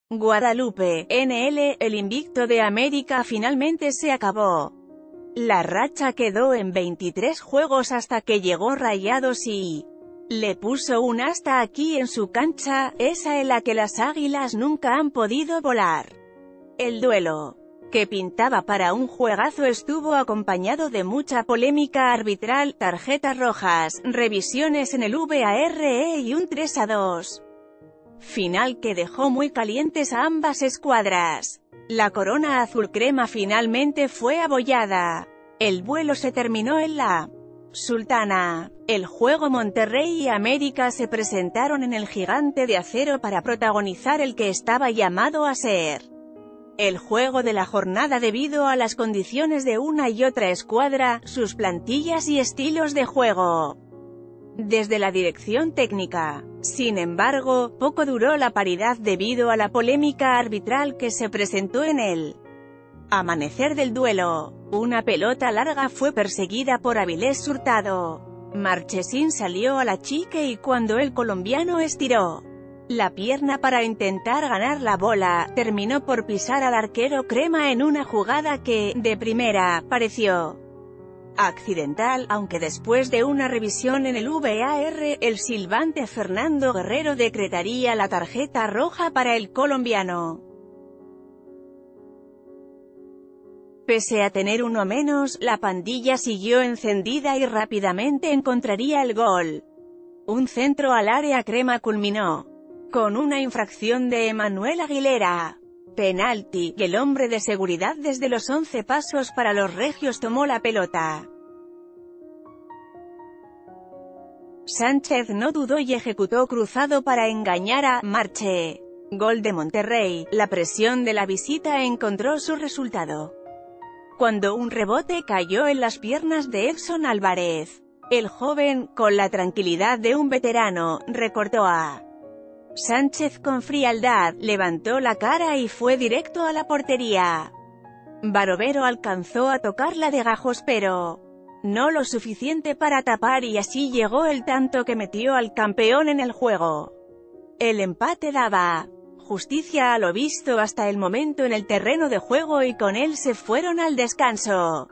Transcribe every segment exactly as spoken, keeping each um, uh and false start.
Guadalupe, N L, el invicto de América finalmente se acabó. La racha quedó en veintitrés juegos hasta que llegó Rayados y le puso un hasta aquí en su cancha, esa en la que las Águilas nunca han podido volar. El duelo, que pintaba para un juegazo, estuvo acompañado de mucha polémica arbitral, tarjetas rojas, revisiones en el V A R y un tres a dos. Final que dejó muy calientes a ambas escuadras. La corona azul crema finalmente fue abollada. El vuelo se terminó en la Sultana. El juego Monterrey y América se presentaron en el Gigante de Acero para protagonizar el que estaba llamado a ser el juego de la jornada debido a las condiciones de una y otra escuadra, sus plantillas y estilos de juego. Desde la dirección técnica. Sin embargo, poco duró la paridad debido a la polémica arbitral que se presentó en el amanecer del duelo. Una pelota larga fue perseguida por Avilés Hurtado. Marchesín salió a la chique y cuando el colombiano estiró la pierna para intentar ganar la bola, terminó por pisar al arquero crema en una jugada que, de primera, pareció accidental, aunque después de una revisión en el V A R, el silbante Fernando Guerrero decretaría la tarjeta roja para el colombiano. Pese a tener uno menos, la pandilla siguió encendida y rápidamente encontraría el gol. Un centro al área crema culminó con una infracción de Emanuel Aguilera. Penalti, y el hombre de seguridad desde los once pasos para los regios tomó la pelota. Sánchez no dudó y ejecutó cruzado para engañar a Marche. Gol de Monterrey. La presión de la visita encontró su resultado cuando un rebote cayó en las piernas de Edson Álvarez. El joven, con la tranquilidad de un veterano, recortó a Sánchez con frialdad, levantó la cara y fue directo a la portería. Barovero alcanzó a tocarla de gajos pero no lo suficiente para tapar y así llegó el tanto que metió al campeón en el juego. El empate daba justicia a lo visto hasta el momento en el terreno de juego y con él se fueron al descanso.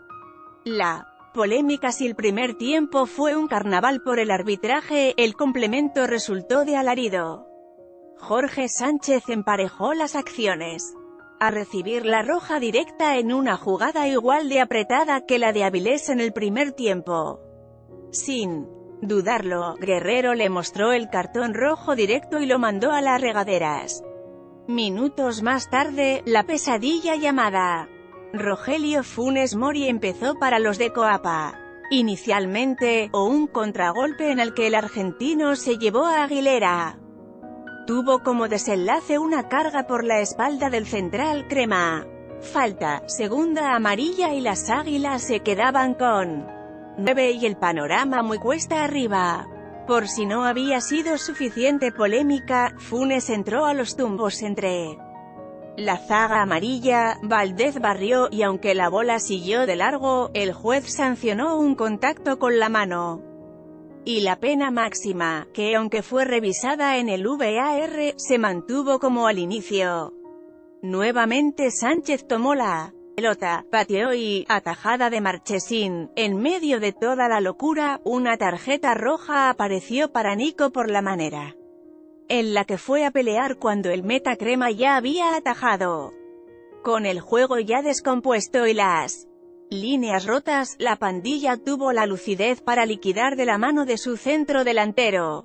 La polémica si el primer tiempo fue un carnaval por el arbitraje, el complemento resultó de alarido. Jorge Sánchez emparejó las acciones a recibir la roja directa en una jugada igual de apretada que la de Avilés en el primer tiempo. Sin dudarlo, Guerrero le mostró el cartón rojo directo y lo mandó a las regaderas. Minutos más tarde, la pesadilla llamada Rogelio Funes Mori empezó para los de Coapa. Inicialmente, o un contragolpe en el que el argentino se llevó a Aguilera. Tuvo como desenlace una carga por la espalda del central crema. Falta, segunda amarilla y las Águilas se quedaban con nueve y el panorama muy cuesta arriba. Por si no había sido suficiente polémica, Funes entró a los tumbos entre la zaga amarilla, Valdez barrió y aunque la bola siguió de largo, el juez sancionó un contacto con la mano. Y la pena máxima, que aunque fue revisada en el V A R, se mantuvo como al inicio. Nuevamente Sánchez tomó la pelota, pateó y, atajada de Marchesín, en medio de toda la locura, una tarjeta roja apareció para Nico por la manera en la que fue a pelear cuando el meta crema ya había atajado. Con el juego ya descompuesto y las líneas rotas, la pandilla tuvo la lucidez para liquidar de la mano de su centro delantero.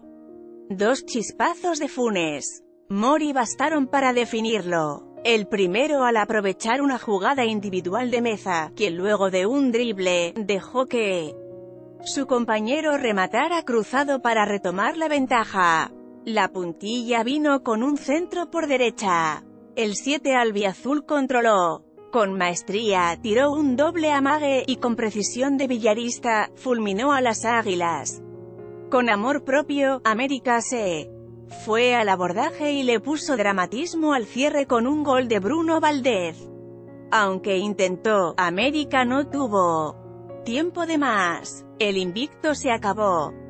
Dos chispazos de Funes Mori bastaron para definirlo. El primero al aprovechar una jugada individual de Meza, quien luego de un drible, dejó que su compañero rematara cruzado para retomar la ventaja. La puntilla vino con un centro por derecha. El siete albiazul controló con maestría, tiró un doble amague, y con precisión de billarista, fulminó a las Águilas. Con amor propio, América se fue al abordaje y le puso dramatismo al cierre con un gol de Bruno Valdez. Aunque intentó, América no tuvo tiempo de más. El invicto se acabó.